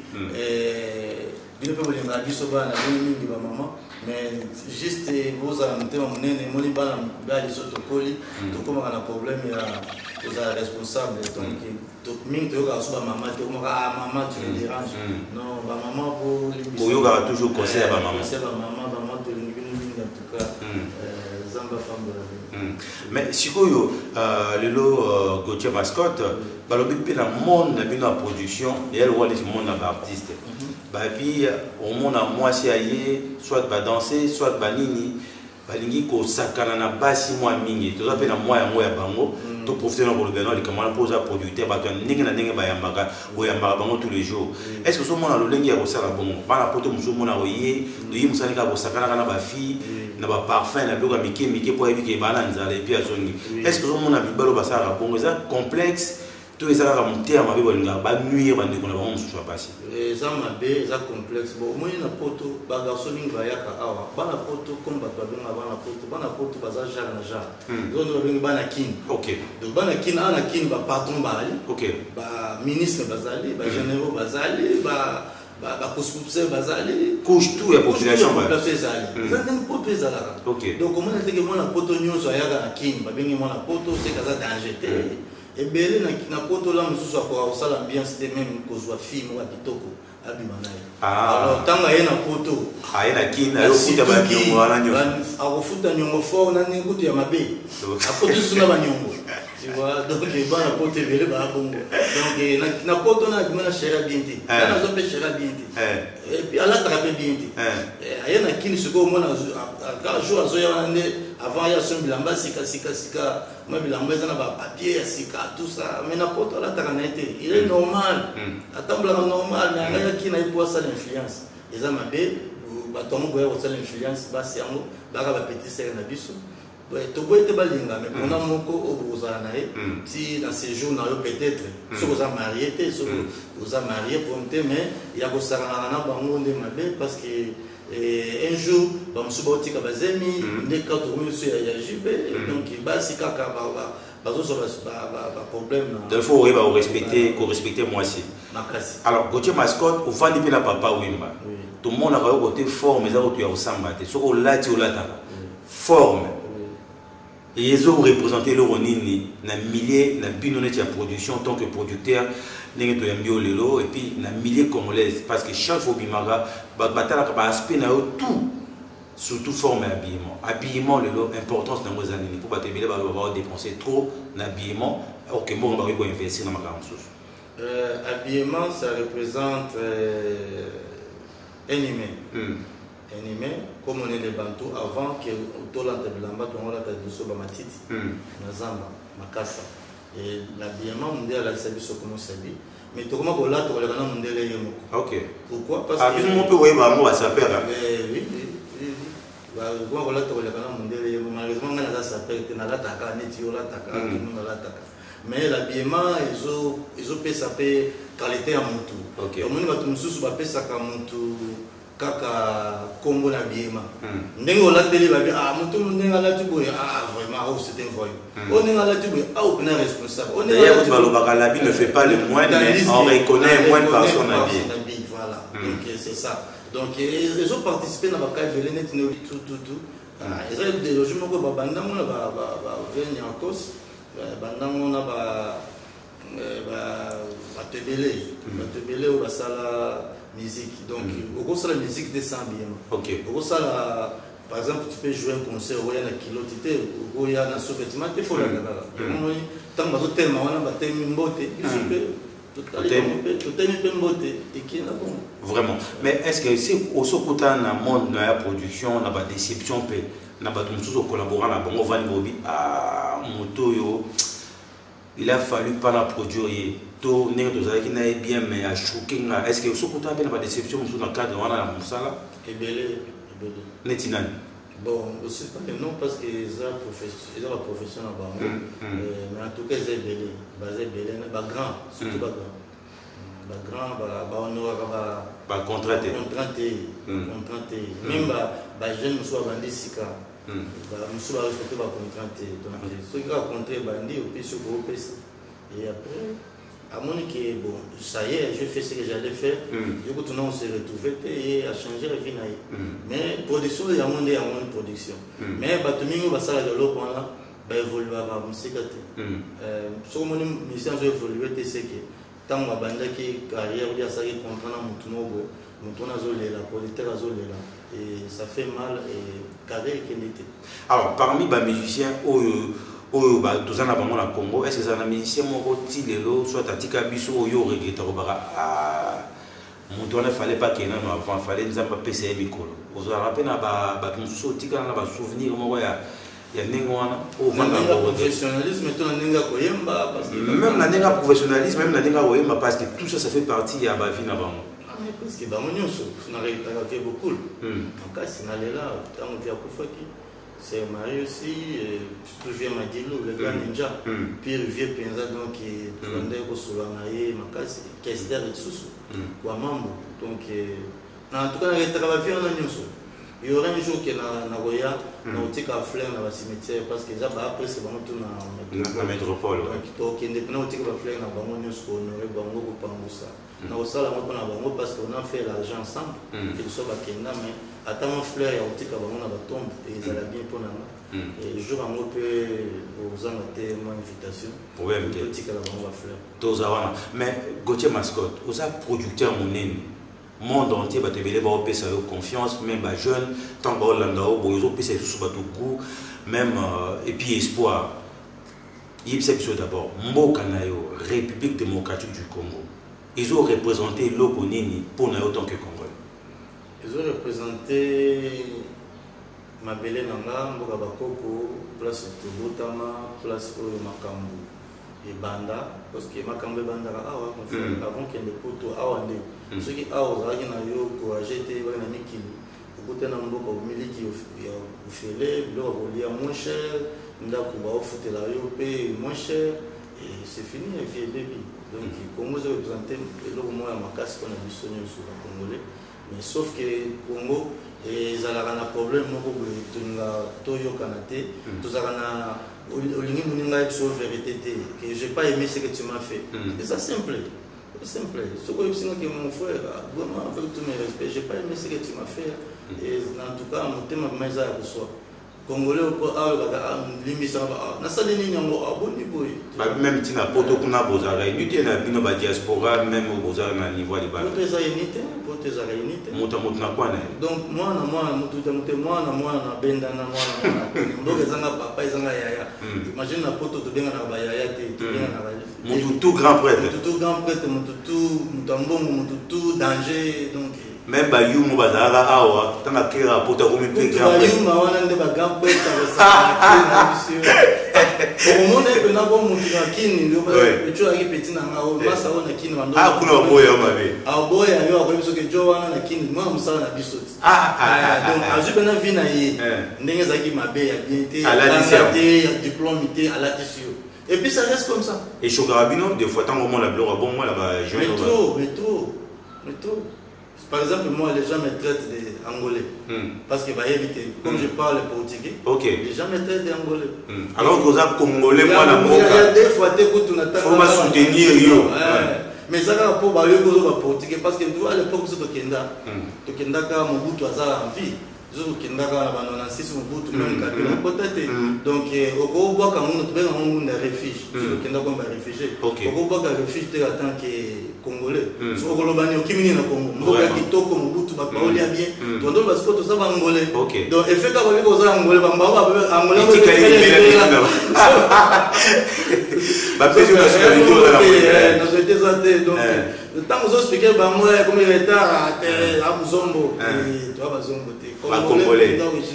euh bino pe bolinga biso bana bino mingi ba maman mais juste vous avez monté mon nez mon libala ba les autres colis to comme on a problème ya vous êtes responsable donc donc mingi to ka so ba maman to comme ah maman tu me déranges non ba maman pour les pour yoga toujours conseil ba maman c'est ba maman ba maman to lingi bino mingi en tout cas euh zamba femme de la vie. Mais si vous avez le Gauthier Mascotte, dans le monde de la production, il y a le monde d'artiste. Puis au monde à moi c'est soit de danser, soit de nini, balingi ko sakana na basi moi mingi. Tout ça fait na moi ya moi ya bango. Tout professionnel pour le Bénin, il commence à poser à producteur, bah tu as n'importe na n'importe bayambaga, ou yambaga bango tous les jours. Est-ce que ce monde a le lengi à ça la bongo? Pas la poto muso mona oye, le yim sanika ko sakana kana ba fille. Na ba parfum na bloga miki miki pour éviter bana nzala et puis azongi. Est-ce que on a bibalo ba ça bongo ça complexe tout ça la monter à ma be bolinga ba nuire ba ndeko na ba musu soit passé. Eh ça ma be ça complexe bon moi na poto ba garçon mingi ba yaka awa ba na poto comme ba ba benga ba na poto ba na poto ba za jar na jar. Zone ba benga ba na kin. OK. Donc ba na kin ana kin ba patron ba ali. OK. Ba ministre bazali ba généraux bazali ba ba ba couche bazali couche tout la population ba bazali ça n'est pas très ala. OK. Donc comment est-ce que moi na poto nyonso ayaka na kin ba benga moi na poto c'est kaza danger te et belé na na poto la mususu akora osala ambiance te même kozwa film wa kitoko abimanayi. Alors tanga ye na poto ayena kin ayo futa ba nyongo wana nyongo akofuta nyongo fort na ngutu ya mabe apoto suna ba nyongo. Tu vois, donc les gens à côté de l'État, donc na poto na bimana chéra bienti, na zo pe chéra bienti, et puis ala trape bienti. Aya na kini siko mona ka jour azo ya nde avant ya son bilamba sika sika sika, ma bilamba za na ba papier ya sika tout ça, mais na poto ala taranete, il est normal. Atambla normal, mais aya kina ipo ça l'influence. Eza mabe, ba tomo boya ko ça l'influence, ba siango, ba ka ba petit ser na biso. Tu peux être balinga, mais pendant mon cours, vous avez si dans ces jours, peut-être, si vous avez marié, si vous avez marié pour un thème, il y a des gens qui ont parce que un jour, je me suis dit que je suis venu, je suis venu, donc il y a des problèmes. Il faut respecter, respecter moi aussi. Alors, Gauthier Mascotte, au fond de la papa Wimba, tout le monde a un côté fort, mais il y a un samba, il y a un forme. Et ils ont représenté le Ronini dans milliers de production en tant que producteur, et puis dans milliers congolaises. Parce que chaque fois que je aspect tout, surtout forme d'habillement. Habillement, l'importance dans nos années. Pour ne pas dépenser trop d'habillement, alors que moi, je vais investir dans ma carrière. Habillement, ça représente euh, un humain. Animé, comme on est les Bantous, avant que Tola Tabilamba, on a dit Matiti, Nazamba, Makassa. Et l'habillement mondial a servi sur comment ça dit. Mais tout le monde là, tu regardes le mondial et ok. Pourquoi? Parce que. Ah, on peut voir ma mot à sa père. Oui, oui, oui. Pourquoi là, tu regardes le mondial et malheureusement, on a sa père, tu n'as pas taka, tu n'as pas taka, tu n'as pas taka. Mais l'habillement, ils ont ils ont payé sa qualité à mon tour. Ok. Comme on va tout nous sous, va payer sa à mon tour. Kaka Congo na biema ndengo la télé ba ah mutu ndenga la tubo ah vraiment c'est un voyou on est la tubo ah on est responsable on est d'ailleurs la vie ne fait pas le moins mais on reconnaît moins par son avis voilà donc c'est ça donc ils ont participé dans la carte de l'E N E T tout tout tout ils ont des logements ko ba banda mona ba ba ba venir en cause banda mona ba ba ba tebele ba tebele ou ba sala musique. Donc, au gros, la musique descend bien. Ok. Au gros, ça, par exemple, tu peux jouer un concert où il y a un kilo, au gros, il y a un sous-vêtement, il faut la gagner. Tant que tu as tellement, tu as une beauté. Tout est une beauté. Et qui est là bon. Vraiment. Mais est-ce que si au Sokotan, dans le monde de la production, on a des déceptions, on a des collaborants, on va dire, ah, moto, il a fallu pas la produire. To n'est que qui n'a bien mais à choquer là est-ce que ce que tu as bien pas déception sur le cadre de la musala et belé netinan bon aussi pas que non parce que ils ont profession ils ont la profession là-bas mais en tout cas c'est belé basé belé ba grand surtout ba grand ba grand ba ba on aura ba contraté contraté contraté même ba ba jeune soit bandit sika ba monsieur va respecter ba contraté donc ceux qui a contraté bandit au plus sur gros et après À mon que bon, ça y est, je fais ce que j'allais faire. Du coup, tout le monde s'est retrouvé et a changé la vie. Mais production, il y a moins de production. Mais tout le monde va s'arrêter de l'eau là, va évoluer à la musique. Ce que mon mission a évolué, c'est que tant que banda qui carrière, il y a ça qui comprend mon tournoi, mon tournoi la politique là, et ça fait mal et carré qui n'était. Alors, parmi les musiciens, oyo ba tozana bango na Congo, est-ce que ça na musicien moko ti lelo soit atika biso oyo regretta ko baka ah mutu wana fallait pas que non avant fallait nzamba pesa mikolo ozala pe na ba ba mususu tika na ba souvenir moko ya ya ndenge wana o vanda professionnalisme to na ndenge ko yemba parce que même na ndenge professionnalisme même na ndenge ko yemba parce que tout ça ça fait partie ya ba vie na bango. Ah mais parce que ba monyoso na regretta ka fait beaucoup. Hmm. Donc si na lela tant via kufaki c'est marié aussi, je viens à Madilo, le gars ninja, puis le vieux Penza donc qui est au Solanaye, Makasi, Kester et Soussou, Wamambo. Donc, en tout cas, on travaille en Agnoso. Il y aura un jour qui est na Roya, on a un fleur dans le cimetière parce que après c'est vraiment tout dans la métropole. Donc, indépendamment de la fleur dans le Agnoso, on aurait Bango ou Pangoussa. Dans ça, on a Bango parce qu'on a fait l'argent ensemble, qu'il soit à Kenda, mais à tant fleur, il y a un Bango dans la tombe et ils allaient bien pour nous. Et le jour où on peut vous en mettre mon invitation, on peut dire que la Bango va fleur. Mais Gauthier Mascotte, vous êtes producteur monnaie. Monde entier va te béler ba pesa confiance même ba jeune tant ba Hollanda o boyo pesa sous ba tout même et puis espoir il s'est d'abord mboka na yo République démocratique du Congo ils ont représenté l'Okonini pour na autant que Congolais ils ont représenté Mabele Nanga mboka bakoko place Tobotama place Oyo Makambu et Banda parce que Makambu Banda awa avant qu'il ne poto awa nde ceux qui ont eu un courage, ils ont eu un équilibre. Ils ont eu un miliki officiel, ils ont eu moins cher, ils ont eu moins cher, et c'est fini, il y a des vies. Donc, le Congo a représenté le moins à ma casse qu'on a vu sur le Congolais. Mais sauf que le Congo, ils ont un problème, ils ont eu un Kanate, ils ont eu une vérité, que je n'ai pas aimé ce que tu m'as fait. C'est ça simple. Simple. Ce que je que mon frère, vraiment, avec tous mes respects, je n'ai pas aimé ce que tu m'as fait. Et en tout cas, mon thème est à soi. Congolais, même si na poto kuna bozara unité na bino ba diaspora même bozara na niveau de base. Pour tes unité, pour tes unité. Muta muta na kwa na. Donc moi na moi muta muta moi na moi na benda na moi na. Donc ezanga papa ezanga yaya. Imagine na poto to benga na ba yaya te to benga na ba. Mutu tout grand prêtre. Mutu tout grand prêtre, mutu tout mutambongo, mutu tout danger donc même ba yumu bazara awa tanga kera poto ko mi pe grand prêtre. Ba yumu wana nde ba grand prêtre ça. Au monde que na bon mutu na kini yo ba echo aki petit na ngao masa ona kini wando. Ah kuna boya mabe. Ah boya yo ko biso ke jo wana na kini moi musala na bisoti. Ah ah donc azu bena vi na ye. Ndenge zaki mabe ya bien té, ya diplôme té à la tissu. Et puis ça reste comme ça. Et Chogarabino, des fois, tant au moins la blore, bon, moi là-bas, je vais. Mais trop, mais trop, mais trop. Par exemple, moi, les gens me traitent d'Angolais. Mm. Parce que, bah, éviter, comme mm. je parle portugais, okay. les gens me traitent d'Angolais. Mm. Alors que vous êtes Congolais, moi, la moka. Il y a des fois, tu écoutes, tu n'attends pas. Il faut me soutenir, yo. Mais ça va pour bah, yo, portugais. Parce que, tu vois, à l'époque, c'est au Kenda. Au Kenda, quand mon bout, tu as ça en vie. Donc, donc, au bois, quand on est un réfugié, on est un réfugié. Au bois, un réfugié en tant que Congolais. Si on est au Kimini, on est un Kitoko, on est un Paoli, bien. Donc, on est tout ça Angolais. Donc, effet quand on est aux Angolais, on est Angolais. Donc, tant que vous expliquez, moi, comme il est tard, à Muzombo, tu vois, Muzombo. Congolais.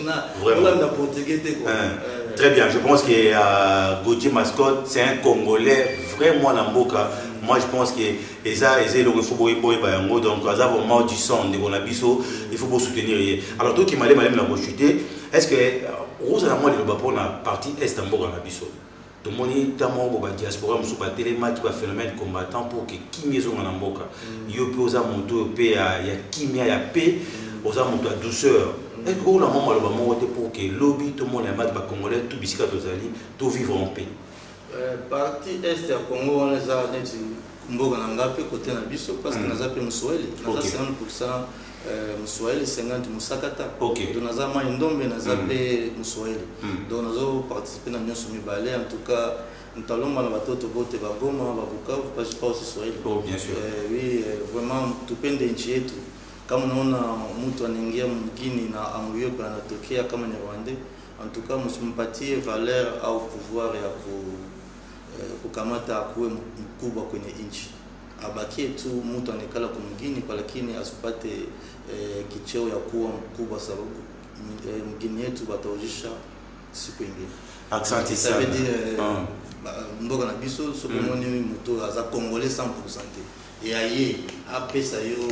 Très bien, je pense que euh, Gauthier Mascotte, c'est un Congolais vraiment Namboka. Moi, je pense que ça, il faut donc vraiment du sang de Bonabiso, il faut soutenir. Alors, toi qui m'allez m'allez me chuter, est-ce que Rose a moi de la partie est en Bonabiso? Tout le monde est dans la diaspora, je suis pas tellement qui va phénomène combattant pour que Kimi soit en Namboka. Il y a un moto, il y a Kimi, il y a paix. Aux amours de douceur. Est-ce que vous avez un pour que lobby, tout le monde est mal congolais, tout biscuit aux alliés, tout vivre en paix? Partie est du Congo, on les a mboka na ngape côté na biso parce que naza pe Mswahili naza cinquante pour cent Mswahili cinquante musakata donc naza ma ndombe naza pe Mswahili donc nazo participer na nyonso mibale en tout cas ntalomba na batoto bote ba Goma ba Bukavu parce que pas aussi Swahili. Oh bien sûr. Euh, oui vraiment tupende nchi yetu kama unaona mtu anaingia mgini na amuyo kwa anatokea kama ni Rwanda en tout cas msimpatie valeur au pouvoir ya ku kukamata akuwe mkubwa kwenye nchi abakie tu mtu anekala kwa mgini kwa lakini asipate eh, kicheo ya kuwa mkubwa sababu eh, mgini yetu bataujisha siku ingine. Asante sana. Ça veut dire mboka na biso soko moni muto aza congolais cent pour cent et aye apesa yo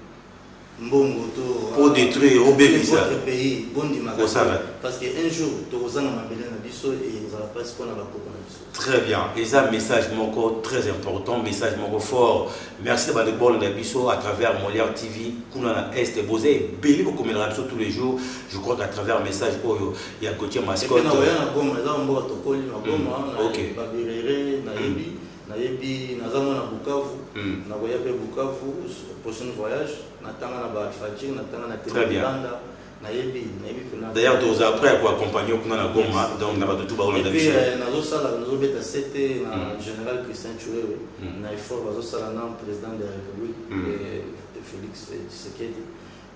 mbongo to pour détruire au votre pays bondi magasa parce que un jour to ozana mabele na biso et ça va pas ce qu'on a bakoko na biso. Très bien, et ça message moko très important, message moko fort. Merci de bol na biso à travers Molière T V kuna na est bosé beli beaucoup mais radio tous les jours. Je crois qu'à travers message oyo ya Gauthier Mascotte. Na na Goma za mboka to koli na Goma na babirere na yebi na yebi na zama na Bukavu na voya pe Bukavu prochain voyage na tanga na ba Fadji na tanga na Telanda na yebi na yebi kuna. D'ailleurs tous après pour accompagner kuna na Goma donc na ba tout ba Hollande. Et puis na zo sala na zo beta c'était na général Christian Choué na effort ba zo sala na président de la République Félix Tshisekedi.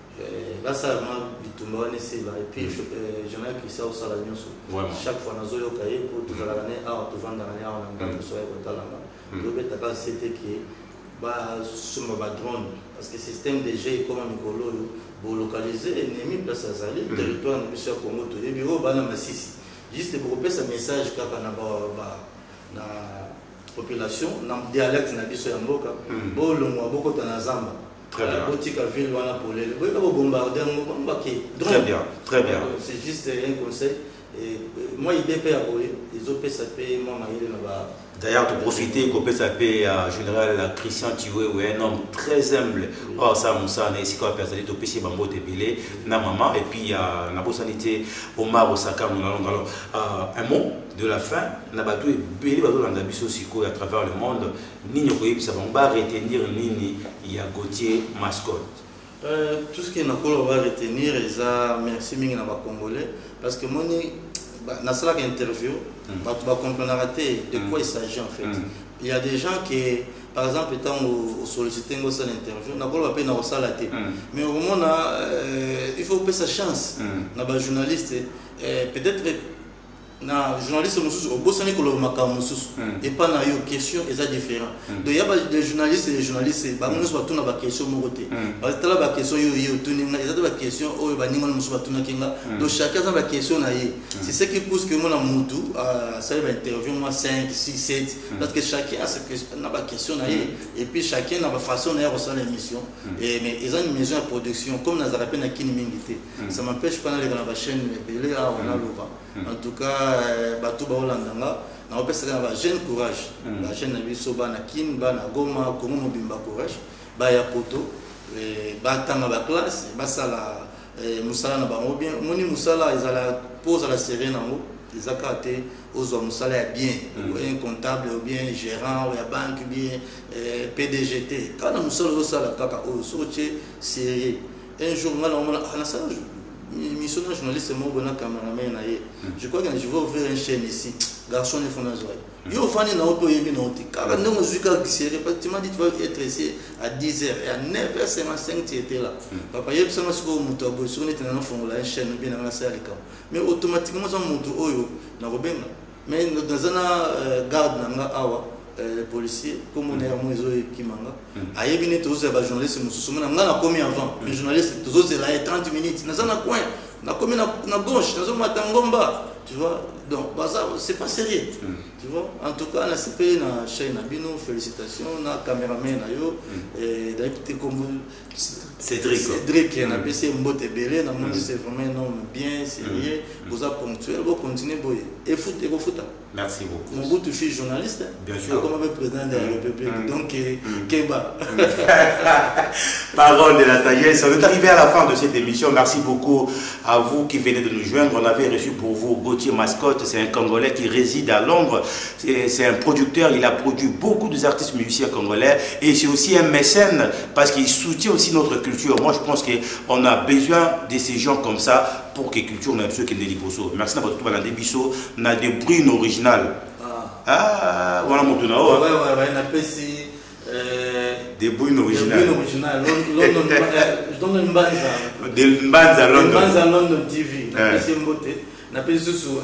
Là ça m'a bitumba wana c'est et puis général Christian sala nyonso. Chaque fois na zo yo kaye pour tout la année à tout vendre l'année à on a so ya kotalanga. Do beta ka c'était qui ba suma ba drone parce que système de G comme mikolo pour localiser l'ennemi place à Zali territoire de monsieur Congo to et bureau bana masisi juste pour passer un message kaka na ba na population na dialecte na biso ya mboka bo longwa boko tana zamba très bien botika ville wana pour les bo ka bombarder ngo mbaki très bien très bien c'est juste un conseil et moi il dépend à boye les O P S P moi maïle na ba. D'ailleurs, pour profiter, Kopé Sapé, général Christian Tioué, un homme très humble. Oh, ça, Moussa, n'est-ce pas, personne qui est au péché, Bambo, Tébélé, na maman, et puis, na Bossanité, Omar, Osaka, alors, un mot de la fin, na bateau et belé, bateau, dans l'abisso, Siko, à travers le monde, Nini, Okoye, ça va retenir Nini, il y a Gauthier Mascotte. Euh, tout ce qui est on va retenir, merci, Mingi, na Congolais, parce que moi, dans cette interview, tu vas comprendre de quoi il s'agit en fait. Il y a des gens qui, par exemple, étant sollicités dans cette interview, on n'a pas dans la tête. Mais au moment il faut payer sa chance. On a un journaliste, peut-être na journaliste au bosani ko lomaka mususu et pas na yo question eza différent donc il y a des journalistes et des journalistes ba mususu ba tuna ba question mokote ba tala ba question yo yo tuni na eza ba question o ba ninga mususu ba tuna kinga donc chacun a ba question na ye c'est ce qui pousse que mon amudu à ça va interview moi cinq six sept parce que chacun a sa question na ba question na ye et puis chacun a ba façon na recevoir l'émission et mais ils ont une maison de production comme na zarape na kini mingité ça m'empêche pas d'aller dans la chaîne belé là on a le en tout cas bato ba Holandanga na opesa ba jeune courage ba jeune na biso ba na kin ba na Goma Congo mobimba courage ba ya poto ba tanga ba classe ba sala musala na bango bien moni musala ezala pose la série nango ezaka te ozo musala ya bien un comptable ou bien gérant ou ya banque bien P D G T kana musala zo sala kaka o soche série un jour ngala on a ça mission de journaliste mon bon cameraman aye je crois que je vais ouvrir une chaîne ici garçon ne font pas yo fani na auto yebi na auto car non musique série parce que tu m'as dit tu vas être ici à dix heures et à neuf heures cinquante-cinq tu étais là papa yeb ça parce que muto bo sur net na fond la chaîne bien na ça les mais automatiquement ça muto oyo na robenga mais dans un garde nanga awa les policiers comme on est à Moïse qui manga aïe bien tous les journalistes nous sommes on a commis avant les journalistes tous c'est là trente minutes dans un coin on a commis na gauche dans un matangomba tu vois donc bah ça c'est pas sérieux tu vois en tout cas on a C P na chaîne Abino félicitations na caméraman na yo et d'ailleurs comme Cédric Cédric on a passé mbote belé na monde c'est vraiment un homme bien sérieux vous a ponctuel vous continuez boy et foot et vous foot Merci beaucoup. Mon bout, tu fais journaliste. Bien sûr. Comme un président de la République. Mm. Donc, mm. Keba. Parole de la sagesse. On est arrivé à la fin de cette émission. Merci beaucoup à vous qui venez de nous joindre. On avait reçu pour vous Gauthier Mascotte. C'est un Congolais qui réside à Londres. C'est un producteur. Il a produit beaucoup d'artistes musiciens congolais. Et c'est aussi un mécène parce qu'il soutient aussi notre culture. Moi, je pense qu'on a besoin de ces gens comme ça pour que la culture n'a besoin qu'il ne bosso. Merci à vous. On a des bisous. On a des bruits originales. Ah, voilà mon tournoi. Ouais, ouais, ouais. On appelle si. Des bruits originales. Des bruits originales. Je donne une base à. Des bandes à Londres. Des bandes à Londres T V. On appelle si Mbote. On appelle ça sous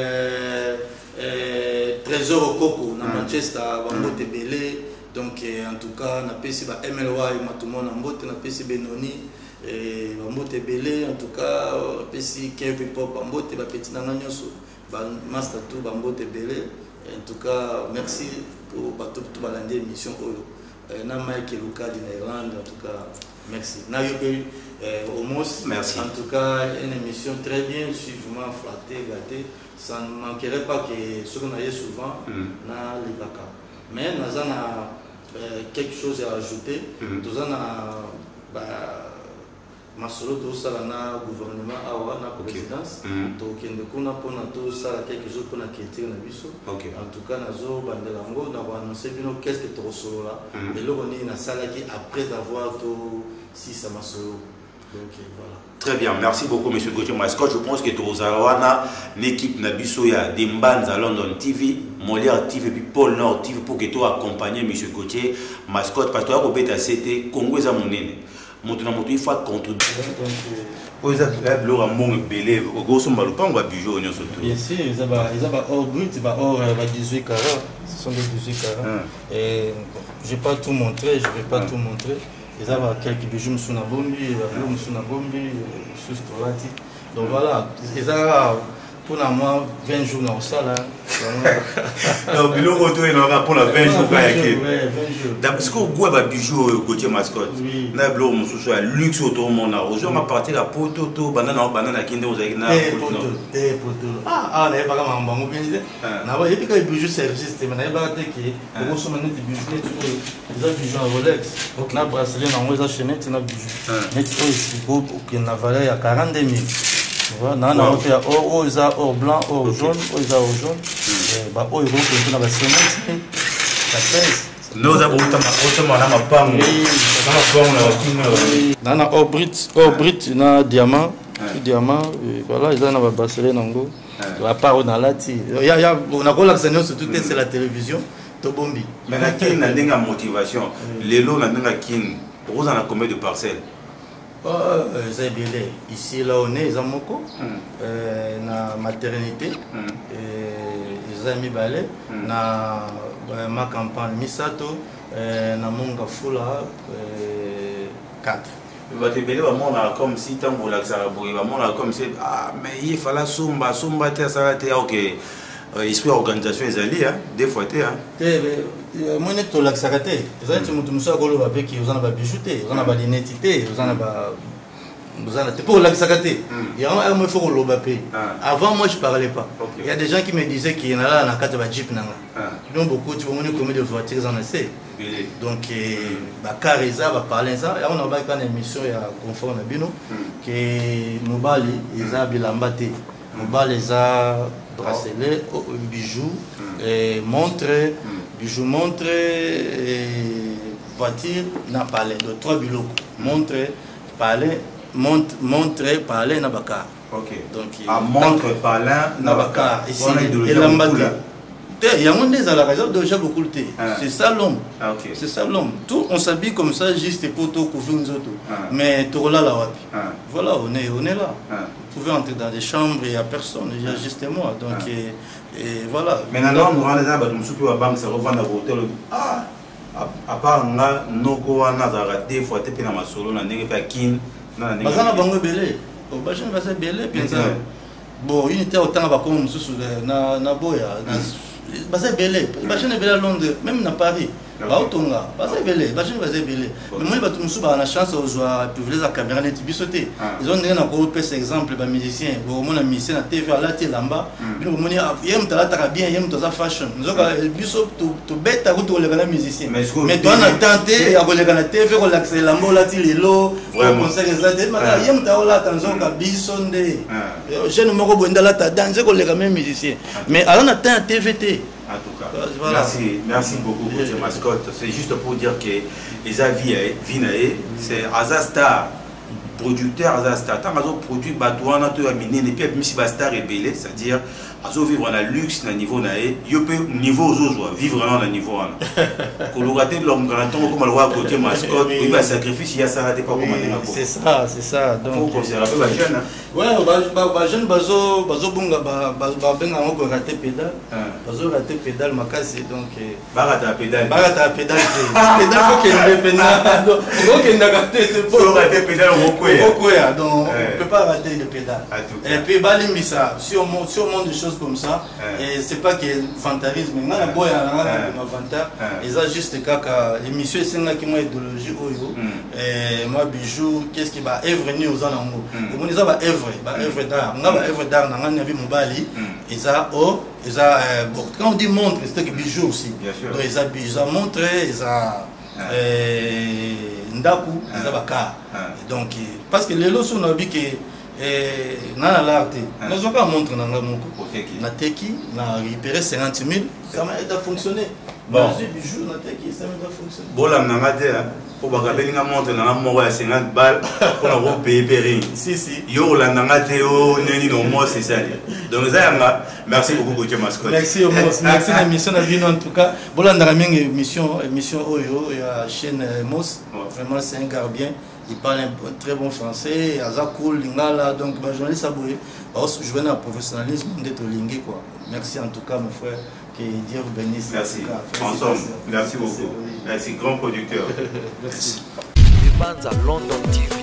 Trésor au Coco. Dans Manchester, Mbote Belé. Donc, en tout cas, on appelle si M L Y, Matumon Mbote. On appelle si Benoni. Mbote Belé. En tout cas, on appelle si Kevin Pop. Mbote Petit Nanganyoso. Master tout, Mbote Belé. En tout cas, merci pour toute l'émission. Na Mike Luka d'Irlande, en tout cas, merci. Nayope Homos, merci. En tout cas, une émission très bien, je suis vraiment flatté, gâté. Ça ne manquerait pas que ce qu'on a eu souvent, mm. na Libaka. Mais nous avons quelque chose à ajouter. Nous avons ma solo tout ça na gouvernement awa na présidence donc ende kuna pona tout ça quelque chose pour la culture na biso en tout cas nazo bandela ngo na ba annoncer bino qu'est-ce que to solo là et là on est na sala qui après avoir tout si ça ma solo donc voilà. Très bien, merci beaucoup monsieur Gauthier Mascotte. Je pense que Tozalawana l'équipe na biso ya Dimbanza London T V, Molière T V puis Paul Nord T V pour que tu accompagner monsieur Gauthier Mascotte parce que tu as robé c'était Congo za monene. Maintenant, il faut contribuer. Oui, ça c'est le ramon belé. Au gros, on va le prendre à bijou, on surtout. Bien sûr, ils ont ils ont hors brut, ils ont hors dix-huit carats. Ce sont des dix-huit carats. Et je vais pas tout montrer, je vais pas tout montrer. Ils ont quelques bijoux sur la bombe, sur la bombe, sur ce là. Donc voilà, ils ont pour moi vingt jours dans ça là. Donc le retour il aura pour la vingt jours pas yake. Parce que goût ba bijou Gauthier Mascotte. Na blo mususu ya luxe autour mon a. Aujourd'hui on va partir à Poto to banana banana kinde ozaki na Poto. Eh Poto. Ah ah na ba ka mbango bien. Na ba yepika bijou service te na ba te ki ko so manete bijou tu ko za bijou en Rolex. Na bracelet na ngo za chaînette na bijou. Net ko ko na valeur ya quarante-deux mille. Voilà, non, il y a or, or blanc, or jaune, or jaune. Bah, or rouge, on a la cement, ça pèse. Nous avons autrement la mapan. On a or brit, or brit, on a diamant, diamant. Voilà, ils ont un bracelet nango. À part on a là, il y a, on a quoi l'accent sur tout c'est la télévision. Tobombi. Mais la kin n'a pas de motivation. Les lots n'a pas de kin. Vous en avez combien de parcelles? C'est bien. Ici, là, on est, ils ont moko, na maternité, ils ont mis balai, na ma campagne Misato, na Monga Fula, quatre. Comme si tant pour l'accélérer, comme si ah mais il fallait somba somba te ça te ok. Esprit organisation les alliés des fois te hein. Moi net to l'accélérer. Ils ont dit mutu musa kolo ba peki uzana ba bijouté, uzana ba linetité, uzana ba uzana te pour l'accélérer. Il y a un moi faut kolo ba pe. Avant moi je parlais pas. Il y a des gens qui me disaient qu'il y en a là na carte ba jeep nanga. Donc beaucoup tu vois combien de voitures en essai. Donc ba careza ba parler ça et on a ba une émission ya confort na bino que mobali eza bilamba te. Mobali eza bracelet, bijoux, montre, bijoux, montre, voiture, n'a palais, de trois bilots. Montre, palais, montre, montre, palais, n'a pas car. Ok. Donc, à montre, palais, n'a pas car. Ici, et l'ambati. Il y a un des à la raison de déjà beaucoup de thé. C'est ça l'homme. C'est ça l'homme. Tout, on s'habille comme ça, juste pour tout, couvrir nous autres. Mais tout là, là, voilà, on est, on est là. Vous pouvez entrer dans des chambres, il n'y a personne, il y a juste moi. Donc, ah. et, et voilà. Maintenant, nous allons les abats, nous sommes à la banque, ça revend à l'hôtel. Ah, à part nga, nous avons des fois, tu peux nous solo, nous avons pas kin. Nous avons bango belé. Au bachin va se belé, bien ça. Bon, il était autant à comme sous na na boya. Bah c'est belé. Bachin est belé à Londres, même à Paris. baotonga baza ebele bajene baza ebele mais moi bato mosusu baa na chance ozwa privilège ya caméra neti biso te ezo ndenge na kopesa exemple bamusicien bokomona musicien na tv alati elamba bino bomoni ye moto alataka bien ye moto aza fashion nzoka biso tobeta kuti koleka na musicien mais toa na temps te ya koleka na tv kolakisa elamba olati lelo concert eza te ye moto aolata nzoka biso nde jeune moko boye nde alata danse koleka même musicien mais ala na temps ya tv te. En tout cas, voilà. merci, merci beaucoup pour ces mascottes. C'est juste pour dire que les avis, c'est Azastar, producteur Azastar. Tant qu'ils produit, Batouana, tu as miné, et puis si Bastar est belé, c'est-à-dire, ils vivre dans le luxe, dans le niveau, ils peuvent niveau aux vivre dans le niveau. Quand on regarde l'homme, quand on comme le roi côté mascotte, il va sacrifier, il y a ça, pas comment c'est ça, c'est ça. Donc, il faut considérer un peu la jeune. Ouais, bah jeune bazo bazo bunga ba ba benga ngoko raté pédale. Bazo raté pédale makasi donc ba raté pédale. Ba raté pédale. Pédale faut qu'il ne pédale. Donc faut qu'il n'a raté c'est pour rater pédale au quoi. Au quoi donc on peut pas rater le pédale. Et puis bali misa si on monte si on monte des choses comme ça et c'est pas que vantarisme mais na boya na na vanta et ça juste kaka l'émission c'est nga qui moi idéologie oyo et moi bijou qu'est-ce qui va œuvre ni aux anango. On dit ça va œuvre ba œuvre d'art nga ba œuvre d'art na ngani bi mobali eza o eza bon quand on dit montre c'est que bijou aussi donc eza bijou montre eza euh ndaku eza baka donc parce que les lots on a vu que eh na l'art na zoka montre na moko na teki na récupérer cinquante mille ça m'a aidé à fonctionner bon bijou na teki ça m'a fonctionner bon là na ngade pour bagabelinga montre na moko ya cinquante balles pour la payer périn si si yo la ngate yo neni no mo c'est ça donc ça merci beaucoup Gauthier Mascotte merci au Mos merci la mission na vino en tout cas bon na mingi émission émission oyo ya chaîne Mos vraiment c'est un gars bien. Il parle un très bon français, Aza cool, Lingala, donc bah, journaliste aboué, je jouer dans le professionnalisme d'être lingué quoi. Merci en tout cas mon frère, que Dieu vous bénisse. Merci, ensemble, merci beaucoup. Merci, grand producteur. Merci. Les bandes à London T V.